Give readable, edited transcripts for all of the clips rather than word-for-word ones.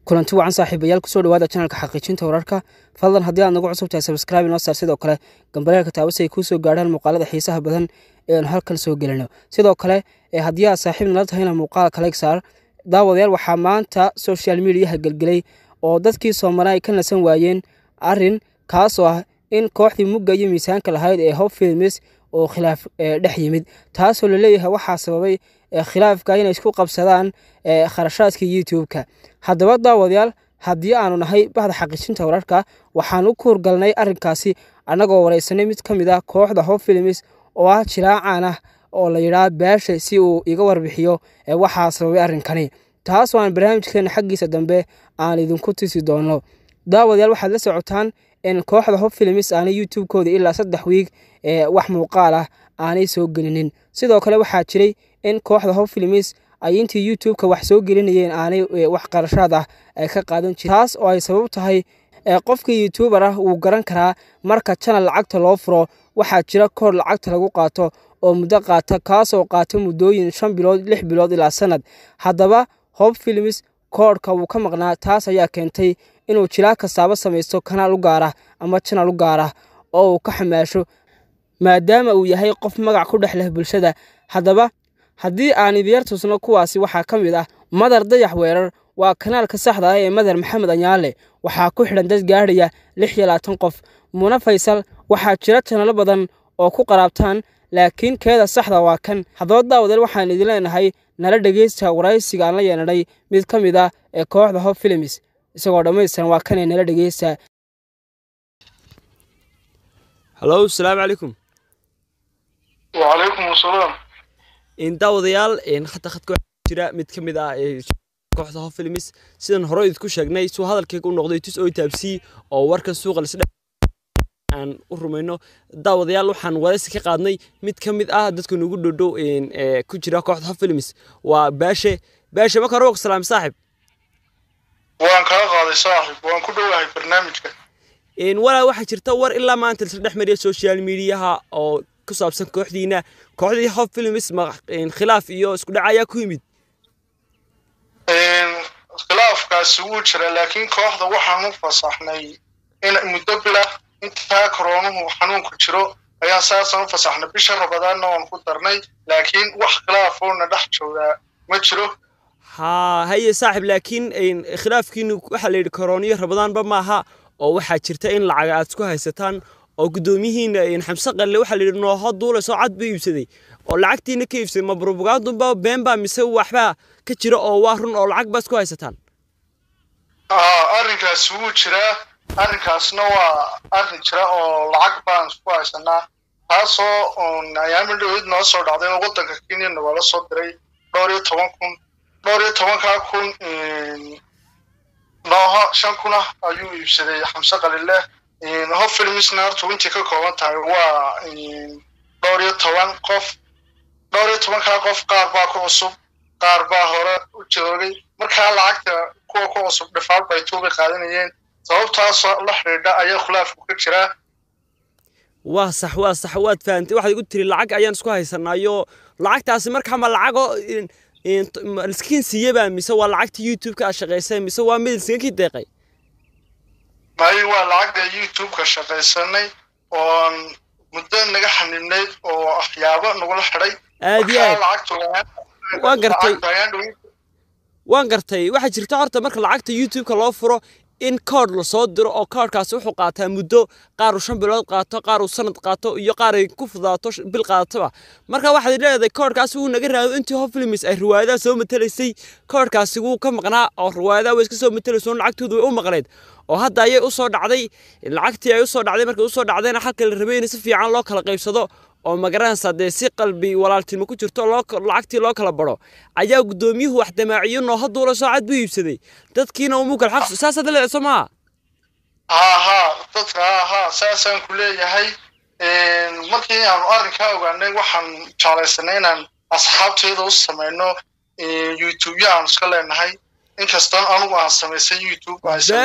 kulanti wacan saaxiibayaal ku soo dhawaada channelka xaqiijinta wararka fadlan haddii aad nagu cusub tahay subscribe inoo saar sidoo kale gambaleelka taabasay ku soo gaadhaan muuqaalada xiisaha badan ee aan halkan soo gelino sidoo kale haddii aad saaxiib nala tahayna muuqaal kale saar daawadayaal waxaa maanta social media galgelay oo dadkii Soomaaliya ka nasan waayeen arin kaas oo ah in kooxdii mugga iyo miisaanka lahayd ee Hope Films oo khilaaf dhex yimid taasoo la leeyahay waxa sababay khilaafka inay isku qabsadaan kharashaadka YouTube-ka haddaba daawadayaal haddii aanu nahay bahda xaqiijinta wararka waxaan u kuurgalnay arrinkaasi anagoo wareysanay mid ka mid ah kooxda Hope Films oo ah jilaacaan ah oo la yiraahdo Baashe si uu iga warbixiyo waxa sababay arrinkani taas oo aan barnaamijkeena xaqiisa dambe aan idinku tusi doono daawadayaal waxaad la socotaan in kooxda Hope Films aanay YouTube-kooda ilaa 3 week wax muuqaal ah aanay soo gelinin sidoo kale waxaa jiray in kooxda Hope Films ay intii YouTube-ka wax soo gelinayeen aanay wax qarashaad ah ay ka qaadan jireen taas oo ay sabab tahay qofkii YouTuber ah uu garan karaa marka channel lacagta loo furo waxaa jira koor lacagta lagu qaato oo muddo qaata kaas oo qaata muddooyin 5 bilood 6 bilood ilaa sanad haddaba Hope Films koorka uu ka maqnaa taas ayaa keentay inuu jilaa kastaaba samaysto kanaal u gaar ah ama channel u gaar ah oo uu ka xamaasho maadaama uu yahay qof magac ku dhex leh bulshada haddaba haddii aan idiyar tusno kuwaasi waxaa ka mid ah Madar Dayax Weerar waa kanaalka saxda ah ee Madar Maxamed Anyaale waxaa ku xidhan dad gaadhaya 26 qof Muna Faysal waxaa jira channel badan oo ku qaraabtaan laakiin keeda saxda waa kan haddaba daawadayaal waxaan idin leenahay nala dhageysta waraysiga aan la yeelanay mid ka mid ah ee kooxda Hope Films isagoo dhameystiran waa kan nala dhageysta Hello السلام عليكم وعليكم السلام in daawadayaal khadka jira mid ka mid ah kooxda Hope Films sidan hore idinku sheegnay soo hadalkayga u noqday tus oo taabsi oo warkan suuqa la saddex aan u rumayno daawadayaal waxaan waraysi ka qaadnay mid ka mid ah dadka ugu dhow ku jira kooxda Hope Films waa Baashe ma karo salaam saaxib waan kala qaaday saaxib waan ku dhawahay barnaamijka wala waxa jirta war ilaa maanta la dhex mariyo social media oo ku saabsan kooxdii Hope Films khilaaf iyo isku dhacaya ku yimid khilaafkaas uu jira laakiin kooxda waxaan u fasaxnay in muddo bila inta koroonuhu xanuunku jiro ayaa saasan u fasaxnay bisha Rabadaanna waan ku darnay laakiin wax khilaaf oo na dhex jooga ma jiro haye saaxib laakiin khilaafkiinu waxa la yiri korooniyo Rabadaanba maaha oo waxa jirta in lacag aad isku haysataan oo gudoomiyihiina Xamse Qalle waxa la yiri noo haduula soo cad bay iibsaday oo lacagtiina ka iibsaday ma propaganda been ba mise waxba ka jira oo waa run oo lacag bas ku haysataan arrinkaas uu jira arrinkaasna waa arrin jira oo lacag baan isku haysanaa taasoo ayaami dhoweyd noo soo dhacday wadanka Kenya wala soo diray 12,000 nooha 5,000 ayuu iibsaday Xamse Qalle Hope Films naartu intii ka kooban tahay waa 12 qof 12 qof qaar baa ku cusub qaar baa hore u joogay marka lacagta kuwa ku cusub dhafaal bay tuuga qaadanayeen sababtaas la xiriirda ayaa khilaaf ka jira waa sax waad fahamtay waxa igu tiri lacag ayaan isku haysanaayo lacagtaasi markaa ma lacago iskiin siiyaba mise waa lacagta YouTube-ka shaqeysay mise waa mid iska deeqay may waa lacagta YouTube-ka shaqeysanay oo muddo naga xanibnay oo waxyaabo nagu la xiray waan gartay waxa jirta horta marka lacagta YouTube-ka loo furo in code la soo diro oo code-kaas wuxuu qaataa muddo qaar 5 bilood qaato qaar sanad qaato iyo qaar ay ku fudaato bil qaataba marka waxa leedahay code-kaas uu naga raado intii Hope Films ay riwaayada soo matalaysay code-kaas uu ka maqnaa oo riwaayada way iska soo matalayso lacagtoodu way u maqleed oo hadda ayay u soo dhacday lacagtii ay u soo dhacday markii u soo dhacdayna xalka la rabay in si fiican loo kala qaybsado oo magaranaysa si qalbi walaaltinimo ku jirto lacagtii loo kala baro ayaa gudoomiyuhu wax damaaciyo noo haduula soo cad buu iibsaday dadkiina uu mukal xaq saasad la Soomaa dadka saasan ku leeyahay markii aan arrinka ogaanay waxaan jeclaysanay inaan asxaabteeda u sameeyno YouTube-yaan iska leenahay inkastoo anigu aan sameysay YouTube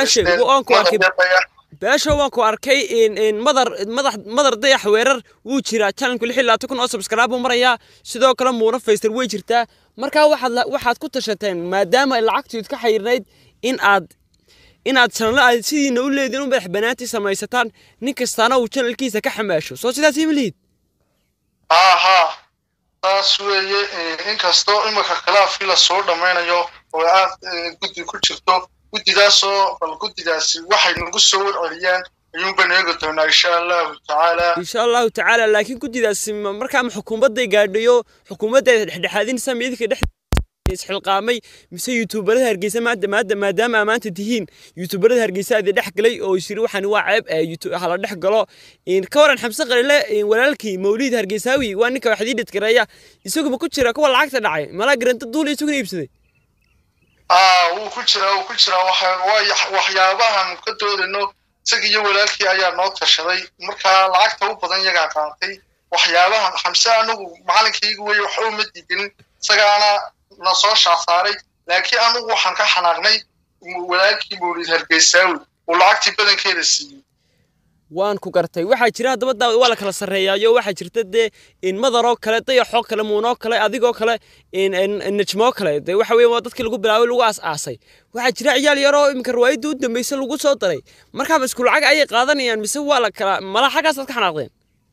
Baashe waan ku arkay in Madar Dayax Weerar wuu jira channelku 26 oo subscribe maraya sidoo kale Muna Faysal way jirtaa marka waxaad ku tashateen maadaama lacagtu ka xiriirnayd inaad channel aad sidiina u leedin u madax banaanti samaysataan nin kastaana uu channelkiisa ka xamaasho soo sidaas ima lihid aha taas weeye inkastoo imika khilaafkii la soo dhammaynayo oo aad guddi ku jirto guddidaasoo bal guddidaasi waxay nagu soo warceliyaan ayuun baan eegi doonaa insha allahu tacaala laakiin guddidaasi markaa ma xukuumadday gaadhayo xukuumadda dhexdhexaadinaysa midka dhex isxilqaamay mise youtuberada hargeysa maadaama maanta tihiin youtuberada hargeysa aad dhex galay oo isiri waxaan waa ceeb hala dhex galo ka waran xamse qalile walaalkii mawlid hargeysaawi waa ninka wax diidad gareeya isagu ma ku jira kuwa lacagta dhacay mala garanta duul isagu iibsaday wuu ku jira waxyaabahan ka doodayno isaga iyo walaalkii ayaa noo tashaday marka lacagta u badan yaga qaatay waxyaabahan xamse anigu macalinkaygu way wax u madidin isagaana na soo shaafaray laakiin anigu waxaan ka xanaaqnay walaalkii mawlid hargeysaawi oo lacagtii badankeeda siiyay waan ku gartay waxa jira dabada waa la kala sareeyayo waxa jirta in madaro kale dayaxo kale muuno kale adigoo kale in najmo kale waxa weeye waa dadkii lagu bilaabay lagu aas-aasay waxa jira ciyaal yar oo imka riwaayadu u dambeysay lagu soo daray marka isku lacag ay qaadanayaan mise waa la kala mala xagaas ka xanaaqdeen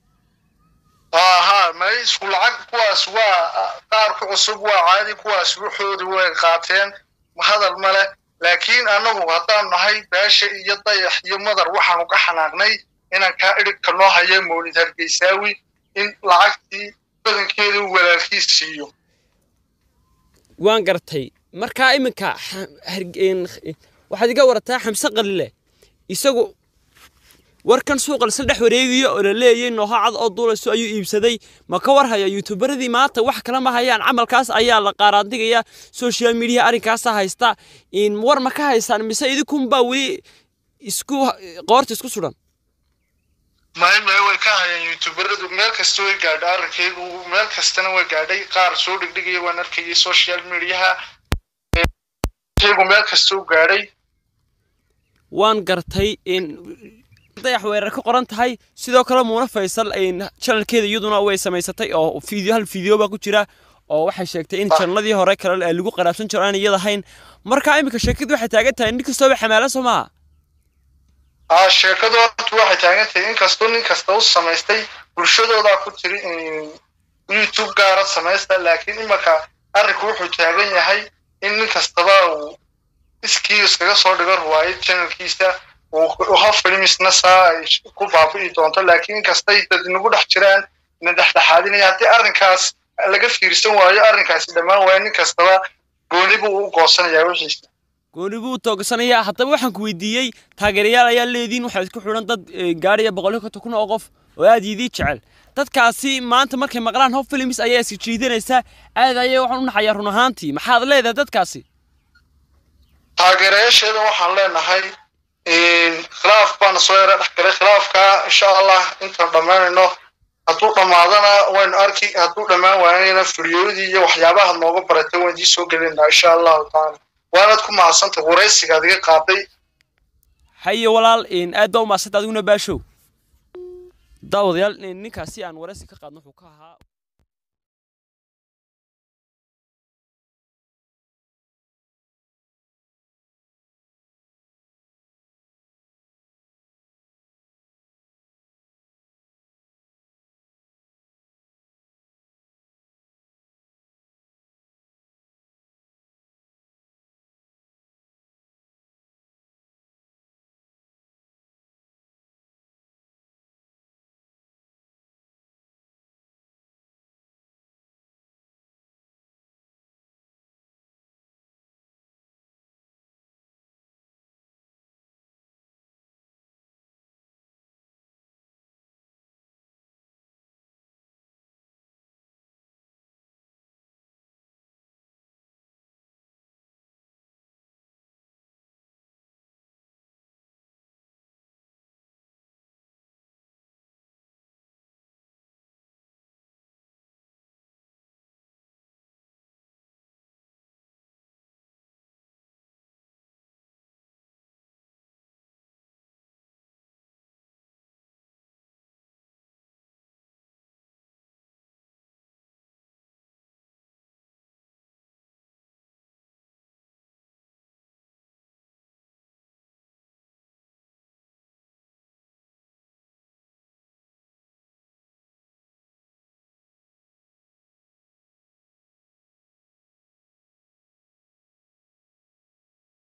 ما يسكول عق كواس وقار كعصب وعادي كواس وحود وقاتين هذا الملأ لكن أنا وقتان هاي باش يضيح يمدر وحنا وكحناقني إن كائرك كله هي مولد هالبيساوي إن لعقتي بدن كده ولا الكيسيو وان قرتي مركا إمكا واحد يقورتها حمسة قليلة يسوق warkan suuqa la saddex wareegiyo oo la leeyay nooha cad oo duulayso ayuu iibsaday ma ka war haya youtuberadii maanta wax kala ma hayaan camalkaas ayaa la qaaraandigaya social media arinkaas haysta in war ma ka haysan mise idinku baa wali isku qoorta isku suran ma way ka hayaan youtuberadu meel kasta way gaadhay arrinkaygu meel kastana way gaadhay qaar soo dhigdhigay waan arkay social media meel kasta uu gaadhay waan gartay in dayax weerar ka qoran tahay sidoo kale Muuna Faysal channelkeeda iyaduna way samaysatay oo hal video ba ku jira oo waxay sheegtay in channelladii hore kale lagu qaraabsan jiro aan iyada ahayn marka imika sheekadu waxay taagan tahay in kastoo xamaala Soomaa sheekadu waxay taagan tahay in kastoo nin kasta uu samaystay bulshadooda ku tiri YouTube gaar ah samaystay laakiin imika arinku wuxuu taagan yahay in nin kastaba uu iskaga soo dhigo riwaayad channelkiisa وهفلم النساء كوفابي دونتا لكن كاستي تدنقول حجران ندح حادين يهدي أرنكاس لقى فيرسون وايو أرنكاس لما وين كاستوا قوليبو قوسنا يا وحش قوليبو توقسنا يا حتى وحن كويديي تاجريال يا الذين وحد كحولن ضد جارية بقولك تكون أوقف وهذه ذي تشعل dadkaasi maanta markay maqlaan hofilms ayaa si jiidanaysa aad ayay waxaan u xayarun ahaantii maxaad leedahay dadkaasi taageerayaasheeda waxaan leenahay خلاف بان صوير دخل خلافك ان شاء الله انت ضمانينو haduu dhamaadana waan arki haduu dhamaan waanayna furiyoodi iyo waxyaabaha nooga baratay waan soo galina insha Allah taala waanad ku maasanta wareysiga adiga qaaday hayo walaal in aad u maasanta adiguna baashow daawadayaal ninkaasi aan wareysi ka qaadno wuxuu ka ahaa